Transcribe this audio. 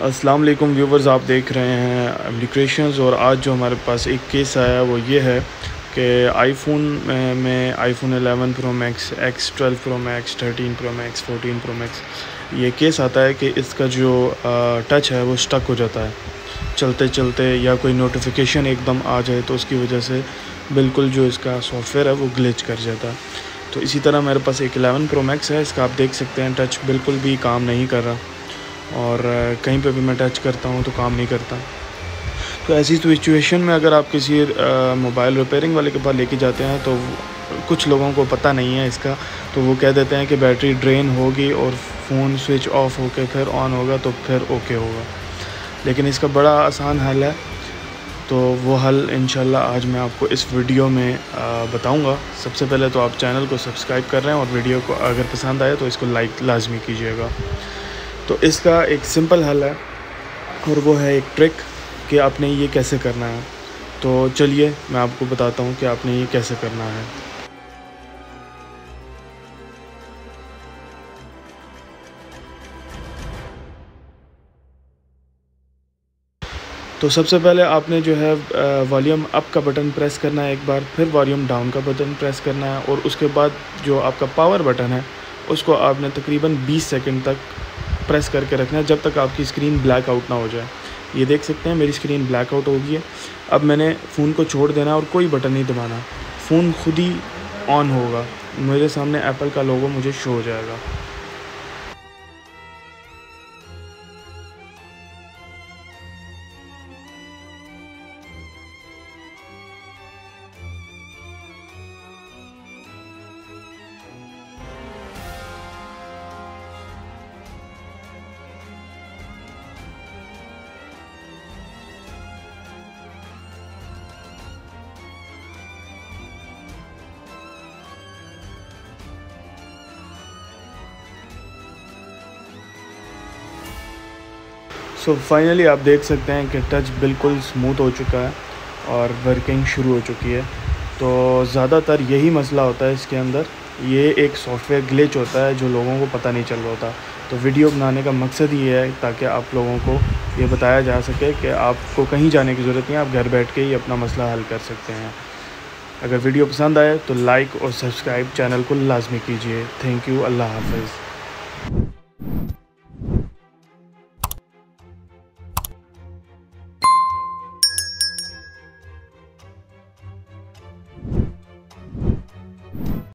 अस्सलाम वालेकुम व्यूवर्स, आप देख रहे हैं एमडी क्रिएशंस। और आज जो हमारे पास एक केस आया है वो ये है कि आईफोन में iPhone 11 pro max, X12 pro max, 13 pro max, 14 pro max, ये केस आता है कि इसका जो टच है वो स्टक हो जाता है चलते चलते, या कोई नोटिफिकेशन एकदम आ जाए तो उसकी वजह से बिल्कुल जो इसका सॉफ्टवेयर है वो ग्लिच कर जाता है। तो इसी तरह मेरे पास एक 11 प्रो मैक्स है, इसका आप देख सकते हैं टच बिल्कुल भी काम नहीं कर रहा, और कहीं पे भी मैं टच करता हूँ तो काम नहीं करता। तो ऐसी सिचुएशन में अगर आप किसी मोबाइल रिपेयरिंग वाले के पास लेके जाते हैं तो कुछ लोगों को पता नहीं है इसका, तो वो कह देते हैं कि बैटरी ड्रेन होगी और फ़ोन स्विच ऑफ होकर फिर ऑन होगा तो फिर ओके होगा। लेकिन इसका बड़ा आसान हल है, तो वो हल इंशाल्लाह आज मैं आपको इस वीडियो में बताऊंगा। सबसे पहले तो आप चैनल को सब्सक्राइब कर रहे हैं और वीडियो को अगर पसंद आए तो इसको लाइक लाजमी कीजिएगा। तो इसका एक सिंपल हल है और वो है एक ट्रिक कि आपने ये कैसे करना है। तो चलिए मैं आपको बताता हूँ कि आपने ये कैसे करना है। तो सबसे पहले आपने जो है वॉल्यूम अप का बटन प्रेस करना है एक बार, फिर वॉल्यूम डाउन का बटन प्रेस करना है, और उसके बाद जो आपका पावर बटन है उसको आपने तकरीबन 20 सेकंड तक प्रेस करके रखना है, जब तक आपकी स्क्रीन ब्लैक आउट ना हो जाए। ये देख सकते हैं मेरी स्क्रीन ब्लैक आउट हो गई है। अब मैंने फ़ोन को छोड़ देना है और कोई बटन नहीं दबाना, फ़ोन खुद ही ऑन होगा, मेरे सामने एप्पल का लोगो मुझे शो हो जाएगा। सो फाइनली आप देख सकते हैं कि टच बिल्कुल स्मूथ हो चुका है और वर्किंग शुरू हो चुकी है। तो ज़्यादातर यही मसला होता है इसके अंदर, ये एक सॉफ्टवेयर ग्लिच होता है जो लोगों को पता नहीं चल रहा होता। तो वीडियो बनाने का मकसद ये है ताकि आप लोगों को ये बताया जा सके कि आपको कहीं जाने की ज़रूरत नहीं है, आप घर बैठ के ही अपना मसला हल कर सकते हैं। अगर वीडियो पसंद आए तो लाइक और सब्सक्राइब चैनल को लाजमी कीजिए। थैंक यू, अल्लाह हाफ़िज़।